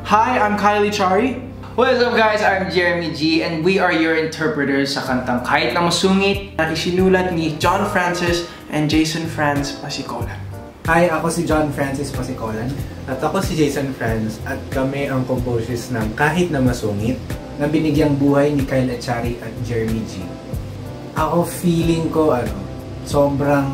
Hi, I'm Kylie Chari. What's up guys? I'm Jeremy G and we are your interpreters sa kantang Kahit Na Masungit na isinulat ni John Francis and Jason Franz Pasicolan. Hi, ako si John Francis Pasicolan. At ako si Jason Franz at kami ang composers ng Kahit Na Masungit na binigyang buhay ni Kyle Echari at Jeremy G. Ako feeling ko sobrang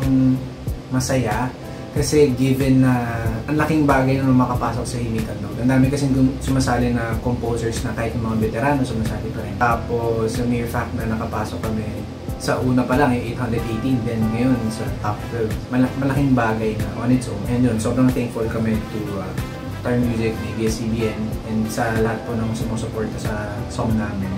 masaya kasi given na ang laking bagay na makapasok sa Himig Handog. Ang dami kasing sumasali na composers na kahit mga veterano sumasali pa rin. Tapos yung mere fact na nakapasok kami sa una pa lang, 818, then ngayon sa top 12. Malaking bagay na on its own. And yun, sobrang thankful kami to Star Music, ABS-CBN, and sa lahat po ng sumusuporta sa song namin.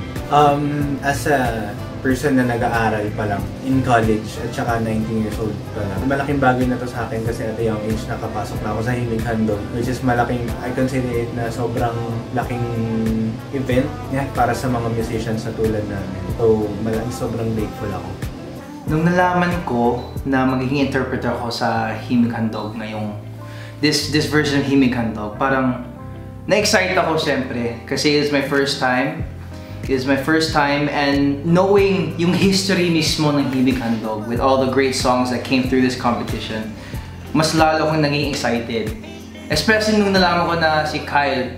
As a person na nag-aaral pa lang in college at saka 19 years old pa lang, malaking bagay na to sa akin kasi at a young age nakapasok na ako sa Himig Handog, which is malaking, I consider it na sobrang laking event para sa mga musicians na tulad namin. So, sobrang grateful ako. Nung nalaman ko na magiging interpreter ako sa Himig Handog ngayong this version of Himig Handog, parang na-excite ako syempre kasi it's my first time. It's my first time, and knowing yung history mismo ng Himig Handog with all the great songs that came through this competition, mas lalo akong naging excited. Especially nung nalaman ko na si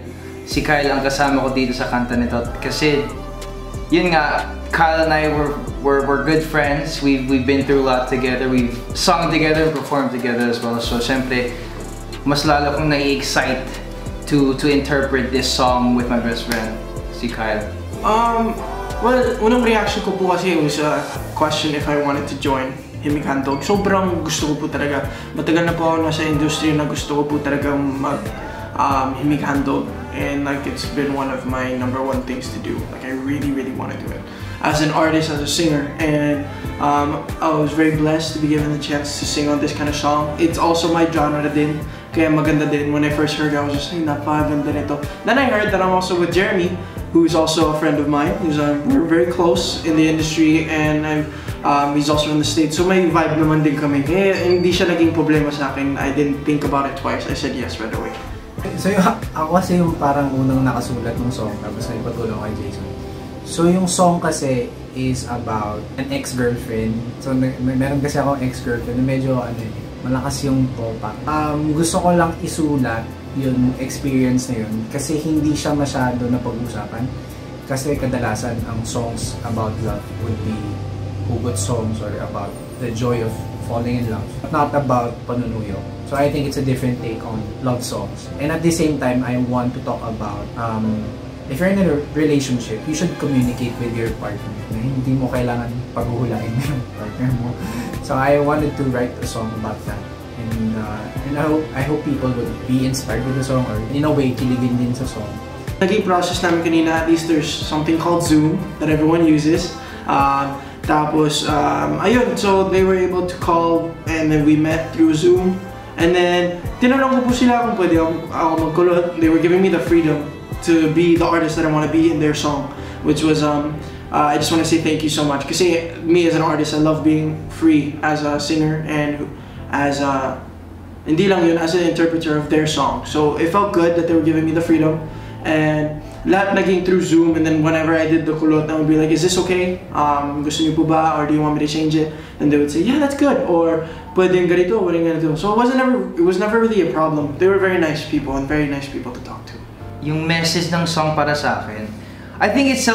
Kyle ang kasama ko dito sa kanta nito. Kasi yun nga, Kyle and I were good friends. We've been through a lot together. We've sung together, performed together as well. So syempre, mas lalo akong nai-excite to interpret this song with my best friend, si Kyle. Well, unang reaction ko po kasi was a question if I wanted to join Himig Handog. Sobrang gusto ko po talaga. Matagal na po ako nasa industry na gusto ko po talaga mag Himig Handog. And like it's been one of my #1 things to do. Like I really want to do it. As an artist, as a singer. And I was very blessed to be given the chance to sing on this kind of song. It's also my genre din. Kaya maganda din. When I first heard it, I was just like, napakaganda nito. Then I heard that I'm also with Jeremy, who's also a friend of mine. We're very close in the industry, and he's also in the States. So may vibe naman din kami. Kaya hindi siya naging problema sa akin. I didn't think about it twice. I said yes right away. So ako kasi yung parang unang nakasulat ng song, tapos nagpatulong kay Jason. So yung song kasi is about an ex-girlfriend. So meron kasi akong ex-girlfriend na medyo malakas yung topak. Gusto ko lang isulat yung experience na yun kasi hindi siya masyado na pag-usapan. Kasi kadalasan ang songs about love would be hugot songs or about the joy of falling in love, not about panunuyo. So I think it's a different take on love songs. And at the same time, I want to talk about if you're in a relationship, you should communicate with your partner. Hindi mo kailangan paghuhulain yung partner mo. So I wanted to write a song about that. And I hope people would be inspired with the song or in a way, kiligin din sa song. Naging process namin kanina, at least there's something called Zoom that everyone uses. Tapos, ayun, so they were able to call and then we met through Zoom. And then, tinanong ko po sila kung pwede ako magkulot. They were giving me the freedom to be the artist that I want to be in their song. Which was, I just want to say thank you so much. Kasi me as an artist, I love being free as a singer and as a, hindi lang yun, as an interpreter of their song. So it felt good that they were giving me the freedom. And lahat naging through Zoom, and then whenever I did the kulot, I would be like, is this okay? Gusto niyo po ba? Or do you want me to change it? And they would say, yeah, that's good. Or pwedeng ganito, pwedeng ganito. So it was never really a problem. They were very nice people and very nice people to talk to. Yung message ng song para sa akin, I think it's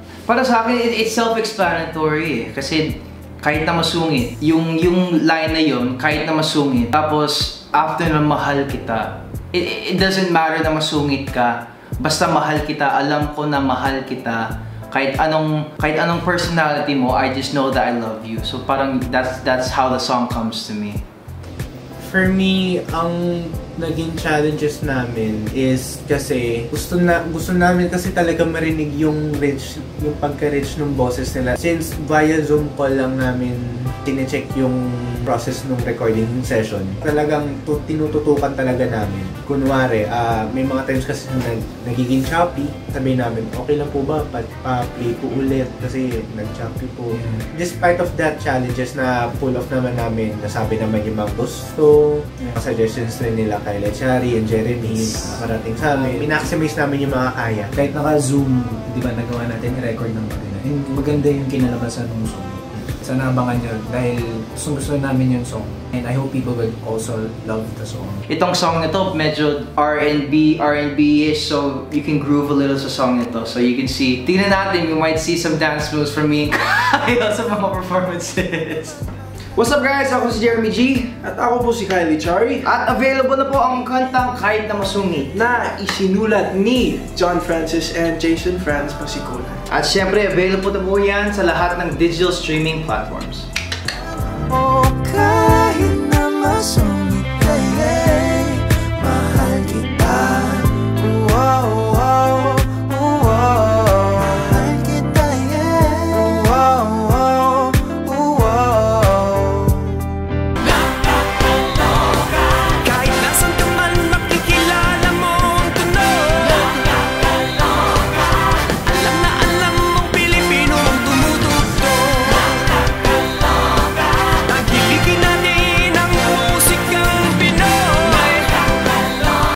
self-explanatory eh. Kasi kahit na masungit, yung line na yun, kahit na masungit, tapos after na mahal kita, it doesn't matter na masungit ka, basta mahal kita, alam ko na mahal kita, kahit anong personality mo, I just know that I love you. So parang that's how the song comes to me. For me, ang naging challenges namin is kasi gusto namin kasi talaga marinig yung pagka-rich ng boses nila. Since via Zoom call lang namin tine-check yung process ng recording session. Talagang tinututukan talaga namin. Kunwari, may mga times kasi nagiging choppy. Sabihin namin, okay lang po ba? Pa-play po ulit kasi nag-choppy po. Despite of that challenges na pull off naman namin, nasabi naman yung mga gusto, suggestions rin nila kay Lechari and Jeremy, nakarating sa amin. Minaximize namin yung mga kaya. Kahit naka-zoom, di ba, nagawa natin i-record ng maganda. Maganda yung kinalabasan ng song. Sana abangan nyo dahil gusto namin yung song. And I hope people will also love the song. Itong song nito, medyo R&B-ish, so you can groove a little sa song nito. So you can see, tingnan natin, you might see some dance moves from me sa mga performances. What's up guys? Ako si Jeremy G. At ako po si Kylie Chari. At available na po ang kantang Kahit Na Masungit Na isinulat ni John Francis and Jason Franz Pasikulan. At syempre, available na po yan sa lahat ng digital streaming platforms. Kahit na masungit